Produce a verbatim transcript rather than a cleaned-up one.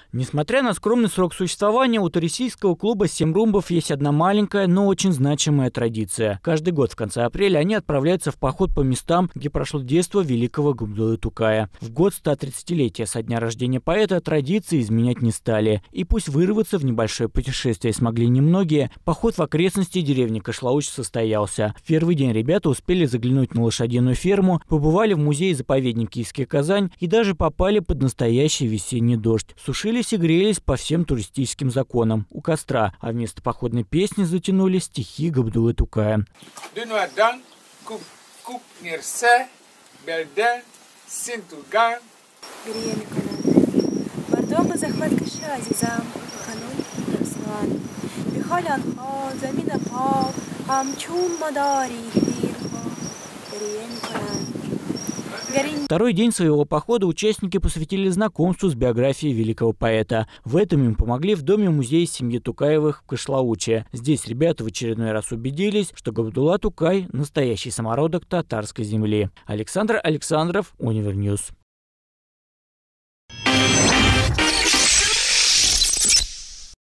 Несмотря на скромный срок существования, у туристического клуба «Семь румбов» есть одна маленькая, но очень значимая традиция. Каждый год в конце апреля они отправляются в поход по местам, где прошло детство великого Габдуллы Тукая. В год ста тридцатилетия со дня рождения поэта традиции изменять не стали. И пусть вырваться в небольшое путешествие смогли немногие, поход в окрестности деревни Кышлауч состоялся. В первый день ребята успели заглянуть на лошадиную ферму, побывали в музее-заповедник Киевский Казань и даже попали под настоящий весенний дождь. Сушились и грелись по всем туристическим законам у костра, а вместо походной песни затянули стихи Габдуллы Тукая. Второй день своего похода участники посвятили знакомству с биографией великого поэта. В этом им помогли в доме-музее семьи Тукаевых в Кышлауче. Здесь ребята в очередной раз убедились, что Габдулла Тукай – настоящий самородок татарской земли. Александр Александров, Универньюз.